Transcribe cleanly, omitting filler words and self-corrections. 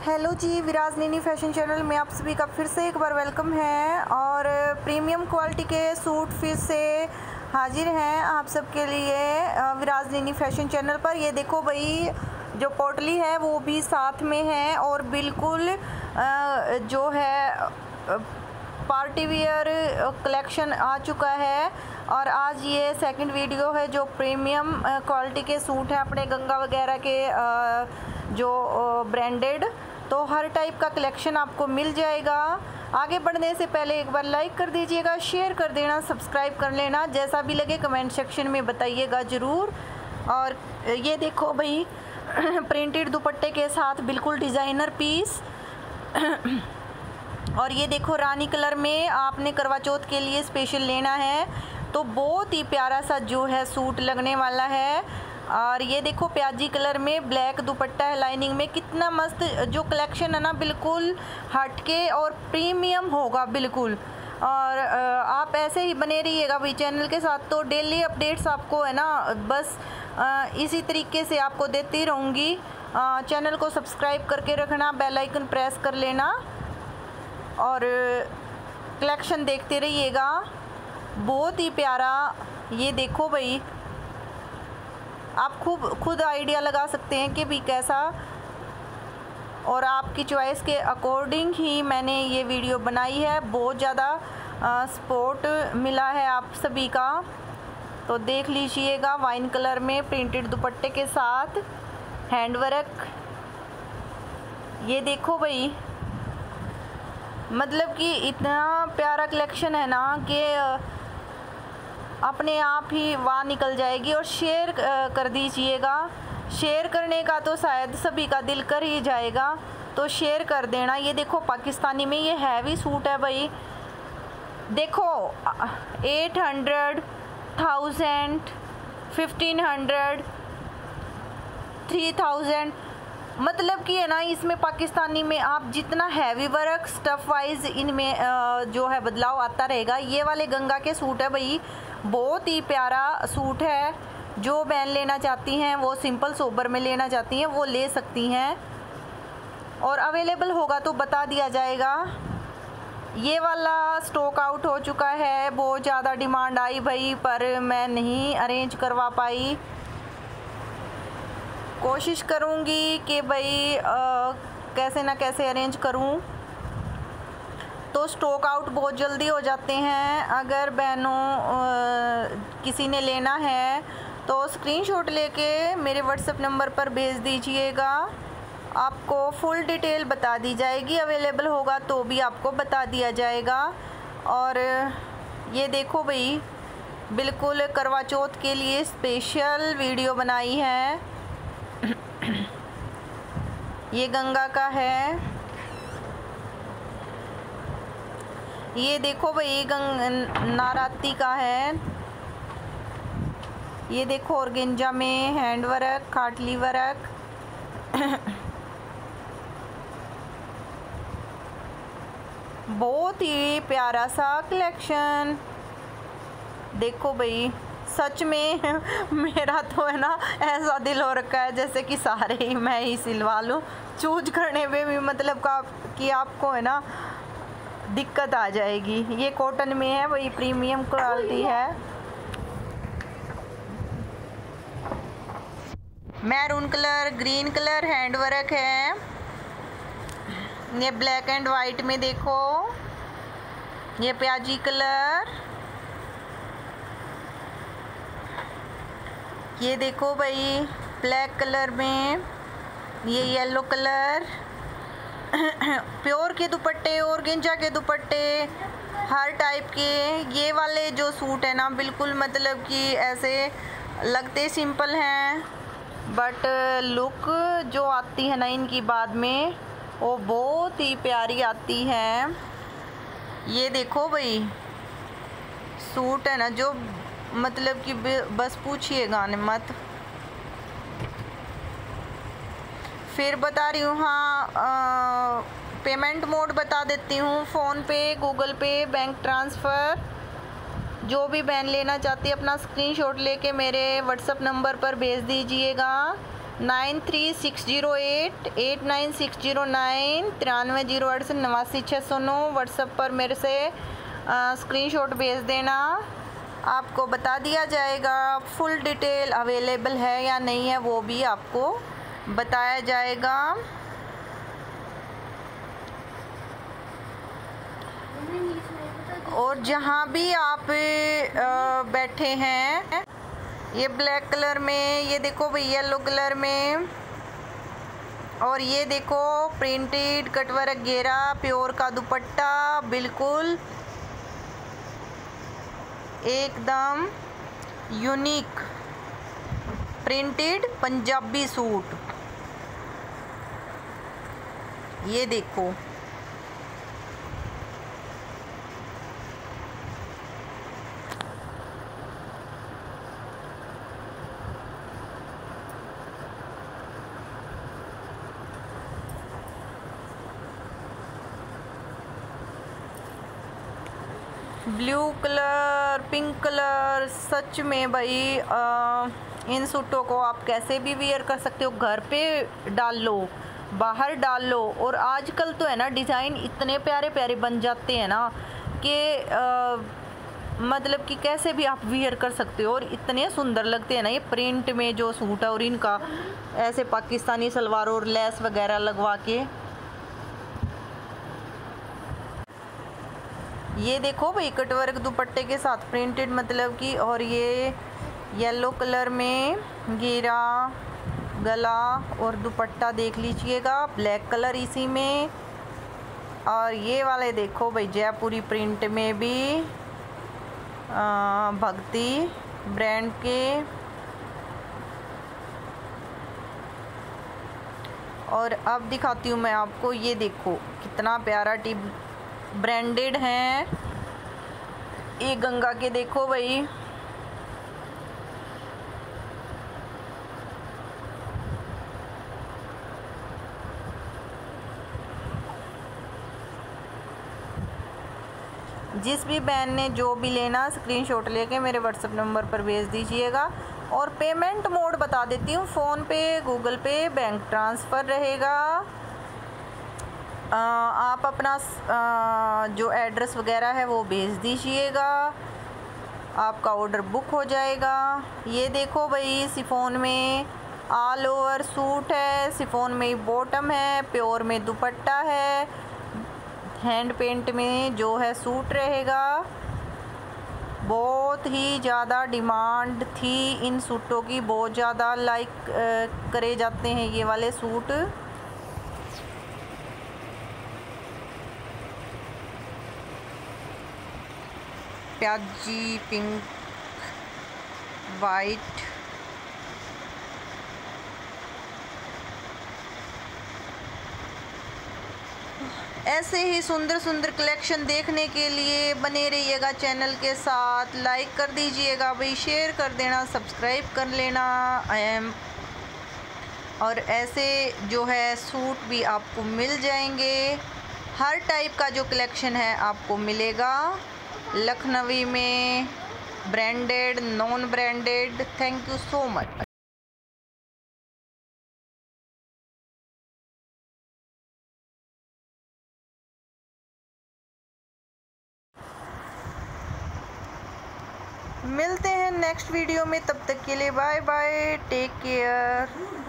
Hello ji, विराजनीनी fashion channel में आप सभी का फिर से एक बार वेलकम है। और प्रीमियम क्वालिटी के सूट फिर से हाजिर हैं आप सबके लिए विराजनीनी फैशन चैनल पर। ये देखो भाई, जो पोटली है वो भी साथ में है और बिल्कुल जो है पार्टी वियर कलेक्शन आ चुका है। और आज ये सेकंड वीडियो है जो प्रीमियम क्वालिटी के सूट हैं अपने गंगा वगैरह के जो ब्रांडेड, तो हर टाइप का कलेक्शन आपको मिल जाएगा। आगे बढ़ने से पहले एक बार लाइक कर दीजिएगा, शेयर कर देना, सब्सक्राइब कर लेना। जैसा भी लगे कमेंट सेक्शन में बताइएगा ज़रूर। और ये देखो भाई, प्रिंटेड दुपट्टे के साथ बिल्कुल डिज़ाइनर पीस। और ये देखो रानी कलर में आपने करवा चौथ के लिए स्पेशल लेना है तो बहुत ही प्यारा सा जो है सूट लगने वाला है। और ये देखो प्याजी कलर में ब्लैक दुपट्टा है लाइनिंग में, कितना मस्त जो कलेक्शन है ना, बिल्कुल हटके और प्रीमियम होगा बिल्कुल। और आप ऐसे ही बने रहिएगा भाई चैनल के साथ, तो डेली अपडेट्स आपको है ना बस इसी तरीके से आपको देती रहूँगी। चैनल को सब्सक्राइब करके रखना, बेल आइकन प्रेस कर लेना और कलेक्शन देखते रहिएगा। बहुत ही प्यारा, ये देखो भाई, आप खुद आइडिया लगा सकते हैं कि भी कैसा, और आपकी चॉइस के अकॉर्डिंग ही मैंने ये वीडियो बनाई है। बहुत ज़्यादा सपोर्ट मिला है आप सभी का, तो देख लीजिएगा। वाइन कलर में प्रिंटेड दुपट्टे के साथ हैंड वर्क, ये देखो भाई, मतलब कि इतना प्यारा कलेक्शन है ना कि अपने आप ही वाह निकल जाएगी। और शेयर कर दीजिएगा, शेयर करने का तो शायद सभी का दिल कर ही जाएगा, तो शेयर कर देना। ये देखो पाकिस्तानी में ये हैवी सूट है भाई, देखो 800, 1000, 1500, 3000, मतलब कि है ना इसमें पाकिस्तानी में आप जितना हैवी वर्क स्टफ वाइज इनमें जो है बदलाव आता रहेगा। ये वाले गंगा के सूट है भाई, बहुत ही प्यारा सूट है। जो बहन लेना चाहती हैं, वो सिंपल सोबर में लेना चाहती हैं, वो ले सकती हैं। और अवेलेबल होगा तो बता दिया जाएगा। ये वाला स्टॉक आउट हो चुका है, बहुत ज़्यादा डिमांड आई भाई, पर मैं नहीं अरेंज करवा पाई। कोशिश करूँगी कि भाई कैसे ना कैसे अरेंज करूँ, तो स्टॉक आउट बहुत जल्दी हो जाते हैं। अगर बहनों किसी ने लेना है तो स्क्रीनशॉट लेके मेरे व्हाट्सएप नंबर पर भेज दीजिएगा, आपको फुल डिटेल बता दी जाएगी। अवेलेबल होगा तो भी आपको बता दिया जाएगा। और ये देखो भाई, बिल्कुल करवा चौथ के लिए स्पेशल वीडियो बनाई है। ये गंगा का है, ये देखो भाई नाराती का है। ये देखो ऑर्गेंजा में हैंड वर्क, खाटली वर्क, बहुत ही प्यारा सा कलेक्शन। देखो भाई, सच में मेरा तो है ना ऐसा दिल हो रखा है जैसे कि सारे ही मैं ही सिलवा लूँ। चूज करने में भी मतलब कि आपको है ना दिक्कत आ जाएगी। ये कॉटन में है, वही प्रीमियम क्वालिटी है। Maroon colour, green colour hand work है। ये ब्लैक एंड वाइट में देखो, ये प्याजी कलर, ये देखो भाई ब्लैक कलर में, ये येलो कलर। प्योर के दुपट्टे, ऑर्गेंजा के दुपट्टे, हर टाइप के। ये वाले जो सूट है ना, बिल्कुल मतलब कि ऐसे लगते सिंपल हैं, बट लुक जो आती है ना इनकी बाद में, वो बहुत ही प्यारी आती है। ये देखो भाई सूट है ना, जो मतलब कि बस पूछिएगा न मत। फिर बता रही हूँ, हाँ पेमेंट मोड बता देती हूँ, फ़ोन पे, गूगल पे, बैंक ट्रांसफ़र। जो भी बहन लेना चाहती है अपना स्क्रीनशॉट लेके मेरे व्हाट्सएप नंबर पर भेज दीजिएगा। 9360889609 930889 व्हाट्सएप पर मेरे से स्क्रीनशॉट भेज देना। आपको बता दिया जाएगा फुल डिटेल अवेलेबल है या नहीं है, वो भी आपको बताया जाएगा। और जहाँ भी आप बैठे हैं, ये ब्लैक कलर में, ये देखो भाई येलो कलर में, और ये देखो प्रिंटेड कटवर्क घेरा प्योर का दुपट्टा, बिल्कुल एकदम यूनिक प्रिंटेड पंजाबी सूट। ये देखो ब्लू कलर, पिंक कलर, सच में भाई इन सूटों को आप कैसे भी वियर कर सकते हो। घर पे डाल लो, बाहर डाल लो, और आजकल तो है ना डिज़ाइन इतने प्यारे प्यारे बन जाते हैं ना कि मतलब कि कैसे भी आप वियर कर सकते हो, और इतने सुंदर लगते हैं ना ये प्रिंट में जो सूट है। और इनका ऐसे पाकिस्तानी सलवार और लेस वगैरह लगवा के, ये देखो भाई कटवर्क दुपट्टे के साथ प्रिंटेड मतलब कि, और ये येलो कलर में घेरा गला और दुपट्टा देख लीजिएगा, ब्लैक कलर इसी में। और ये वाले देखो भाई जयपुरी प्रिंट में भी भक्ति ब्रांड के। और अब दिखाती हूँ मैं आपको, ये देखो कितना प्यारा टिप ब्रांडेड हैं ये गंगा के, देखो भाई जिस भी बहन ने जो भी लेना स्क्रीनशॉट लेके मेरे व्हाट्सएप नंबर पर भेज दीजिएगा। और पेमेंट मोड बता देती हूँ, फ़ोन पे, गूगल पे, बैंक ट्रांसफ़र रहेगा। आप अपना जो एड्रेस वगैरह है वो भेज दीजिएगा, आपका ऑर्डर बुक हो जाएगा। ये देखो भाई शिफॉन में ऑल ओवर सूट है, शिफॉन में बॉटम है, प्योर में दुपट्टा है, हैंड पेंट में जो है सूट रहेगा। बहुत ही ज़्यादा डिमांड थी इन सूटों की, बहुत ज़्यादा लाइक करे जाते हैं ये वाले सूट। प्याजी पिंक, वाइट, ऐसे ही सुंदर सुंदर कलेक्शन देखने के लिए बने रहिएगा चैनल के साथ। लाइक कर दीजिएगा भाई, शेयर कर देना, सब्सक्राइब कर लेना। और ऐसे जो है सूट भी आपको मिल जाएंगे, हर टाइप का जो कलेक्शन है आपको मिलेगा लखनवी में, branded, non branded. Thank you so much. मिलते हैं नेक्स्ट वीडियो में, तब तक के लिए बाय बाय, टेक केयर।